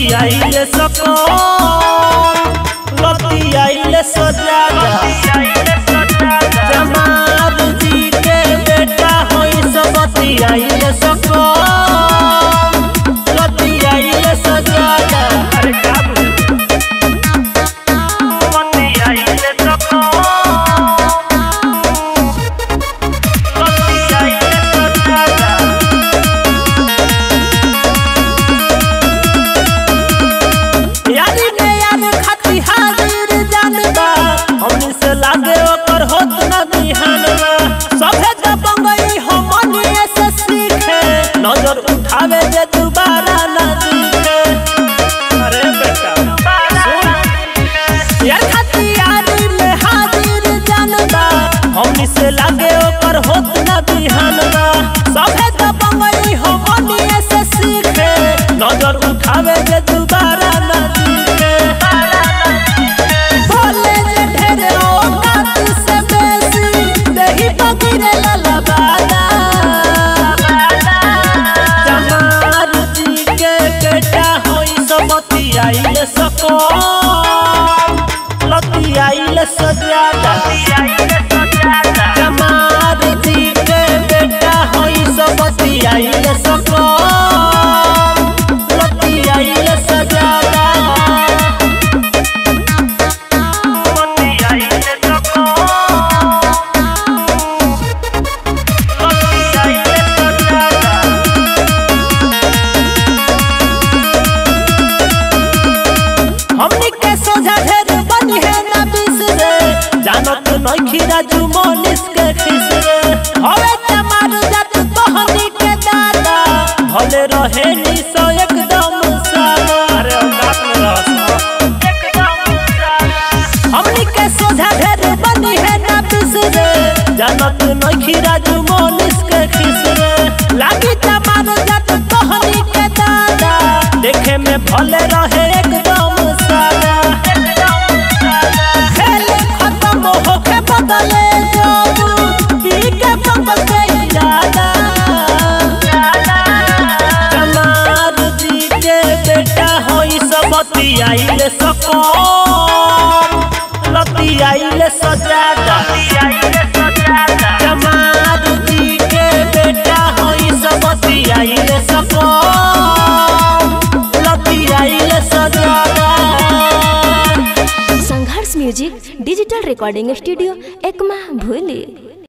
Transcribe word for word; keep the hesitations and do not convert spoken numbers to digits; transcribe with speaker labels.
Speaker 1: लतियाइले सको लतियाइले सजादा जमाल जी के बेटा होई सब लतियाइले सको लतियाइले सजादा। अरे का लतियाइले सको लतियाइले सजादा। यारी ने यार खाती हाजिर जानबा हमनी से लागे ओकर होत न बिहानवा सभे दबंगई हमनी से सीखे नजर उठावे जे दोबारा न दिखे। अरे बेटा यार खाती यारी में हाजिर जानबा हमनी से लागे ओकर होत न बिहानवा सभे दबंगई हमनी से सीखे नजर उठावे जे दोबारा न दिखे। बोले जे ढेरे औकात से बेसी देही पगिरे ललबादा जमाल जी के बेटा होई सब लतियाइले सको लतियाइले सजादा जमाल जी के बेटा होई सब लतियाइले सको लतियाइले सजादा लतियाइले सको लतियाइले सजादा। हमनी के सोझा ढेर बनी है ना बिसरे जानत नइखी राजू मोनिस के खिसरे हवे जमाल जात तोहनी के दादा भले रहे नी सो एकदम सादा। अरे औकात में रहस एकदम सादा। हमनी के सोझा ढेर बनी है ना बिसरे जानत नइखी राजू मोनिस के खिसरे लागी जमाल जात तोहनी के दादा देखे में भले रहे एकदम सादा। खेले खत्म होके बदले जाबू पी के पंगल के इरादा जमाल जी के बेटा होई सब लतियाइले सको लतियाइले सजादा जमाल जी के बेटा होई सब लतियाइले सको लतियाइले सजादा।
Speaker 2: Sangharsh music digital recording studio एकमा भूली।